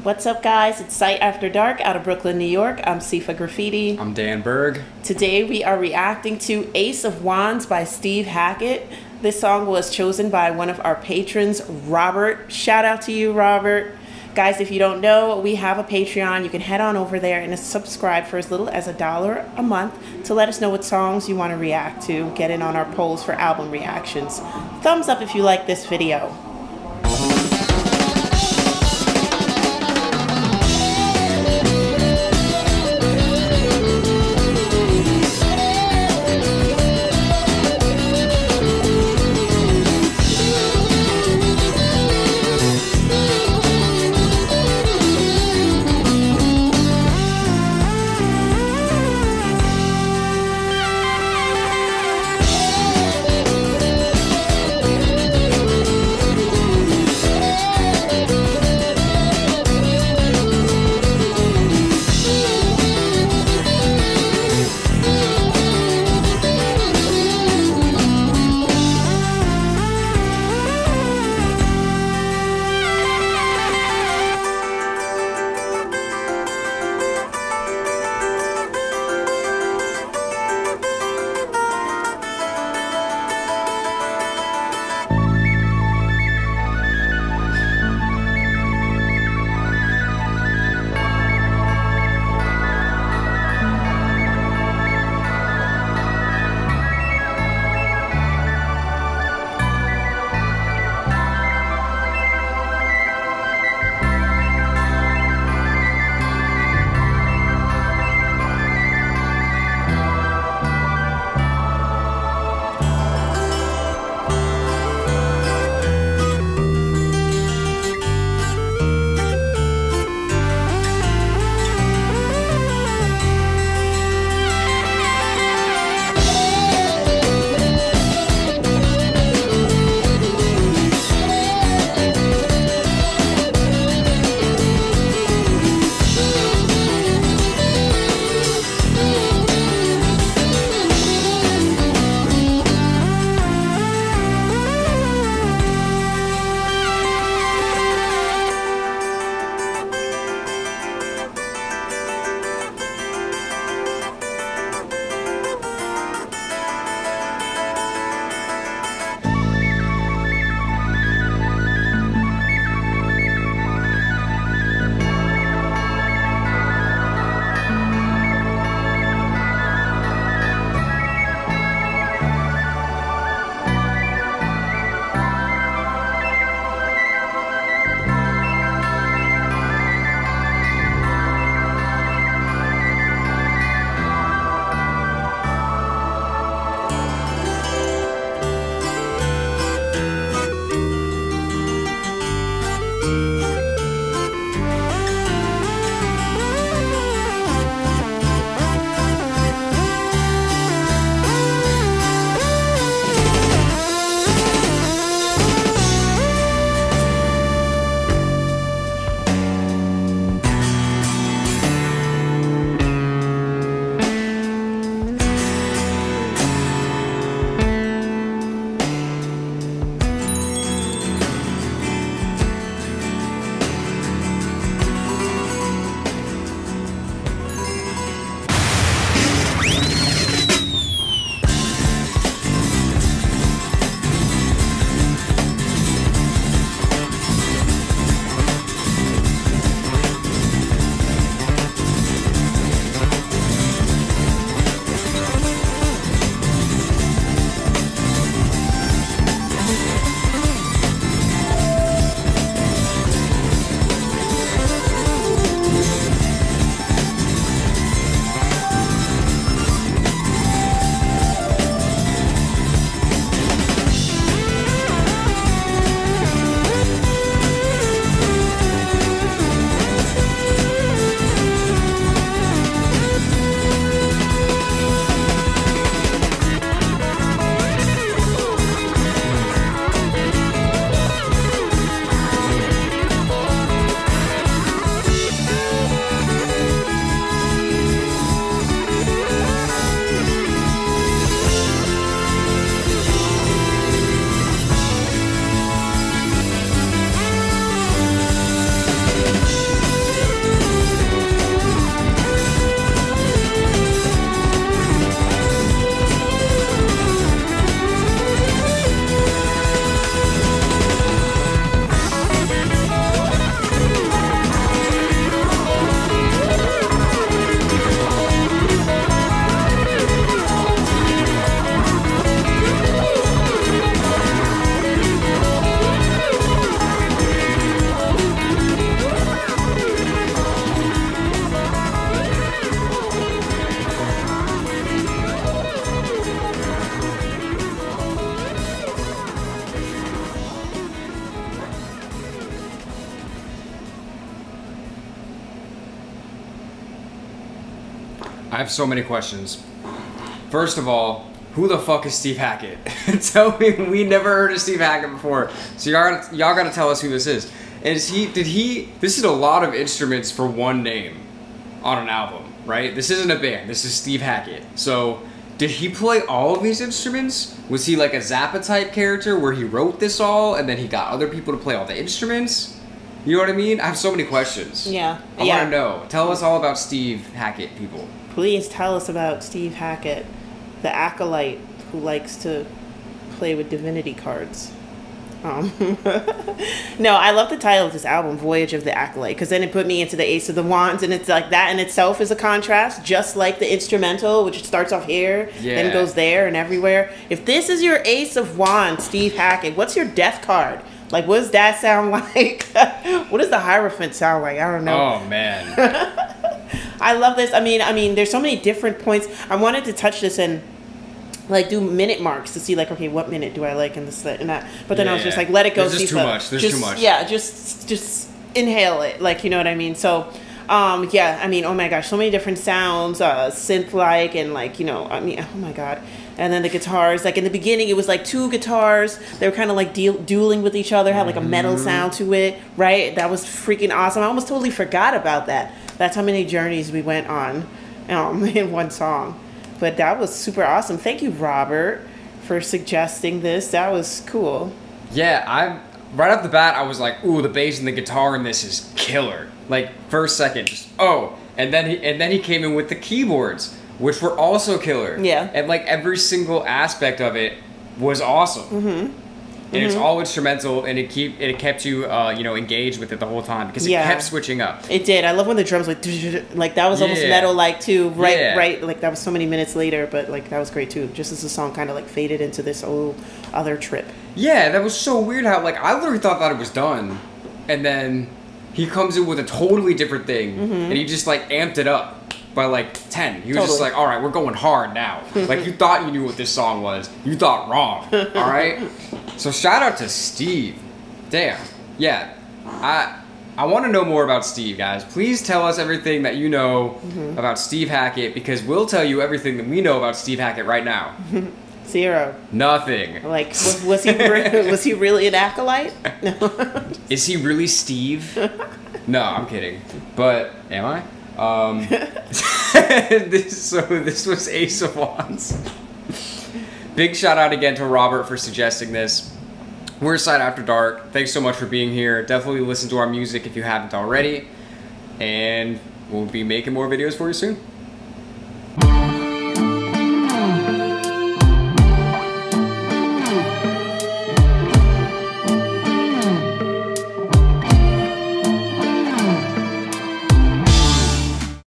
What's up, guys? It's Sight After Dark out of Brooklyn, New York. I'm Sifa Graffiti. I'm Dan Berg. Today we are reacting to Ace of Wands by Steve Hackett. This song was chosen by one of our patrons, Robert. Shout out to you, Robert. Guys, if you don't know, we have a Patreon. You can head on over there and subscribe for as little as $1 a month to let us know what songs you want to react to. Get in on our polls for album reactions. Thumbs up if you like this video. I have so many questions. First of all, who the fuck is Steve Hackett? Tell me, we never heard of Steve Hackett before. So y'all gotta tell us who this is. And this is a lot of instruments for one name on an album, right? This isn't a band, this is Steve Hackett. So, did he play all of these instruments? Was he like a Zappa type character where he wrote this all and then he got other people to play all the instruments? You know what I mean? I have so many questions. Yeah. I want to know. Tell us all about Steve Hackett, people. Please tell us about Steve Hackett, the acolyte who likes to play with divinity cards. No, I love the title of this album, Voyage of the Acolyte, because then it put me into the Ace of the Wands, and it's like that in itself is a contrast, just like the instrumental, which starts off here, then goes there and everywhere. If this is your Ace of Wands, Steve Hackett, what's your death card? Like, what does that sound like? What does the Hierophant sound like? I don't know. Oh, man. I love this. I mean, there's so many different points. I wanted to touch this and like do minute marks to see like, okay, what minute do I like in this and that, but then I was just like, let it go. There's just too much. There's too much. Yeah, just inhale it, like, you know what I mean. So yeah, I mean, oh my gosh, so many different sounds, synth like, and like, you know, I mean, oh my god. And then the guitars, like in the beginning it was like two guitars, they were kind of like dueling with each other, had like a metal sound to it, right? That was freaking awesome. I almost totally forgot about that. That's how many journeys we went on in one song. But that was super awesome. Thank you, Robert, for suggesting this. That was cool. Yeah, right off the bat, I was like, ooh, the bass and the guitar in this is killer. Like, first second, just, oh. And then he came in with the keyboards, which were also killer. Yeah. And like every single aspect of it was awesome. Mm-hmm. And it's all instrumental, and it kept you, you know, engaged with it the whole time because it kept switching up. It did. I love when the drums like that was almost metal-like too. Right. Like that was so many minutes later, but like that was great too. Just as the song kind of like faded into this whole other trip. Yeah, that was so weird how like I literally thought that it was done, and then he comes in with a totally different thing, and he just like amped it up by like 10. He was just like, all right, we're going hard now. Like, you thought you knew what this song was. You thought wrong. All right? So shout out to Steve. Damn. Yeah. I want to know more about Steve, guys. Please tell us everything that you know about Steve Hackett, because we'll tell you everything that we know about Steve Hackett right now. Zero. Nothing. Like, was he really an acolyte? No. Is he really Steve? No, I'm kidding. But am I? This was Ace of Wands. Big shout out again to Robert for suggesting this. We're S.A.D After Dark. Thanks so much for being here. Definitely listen to our music if you haven't already. And we'll be making more videos for you soon.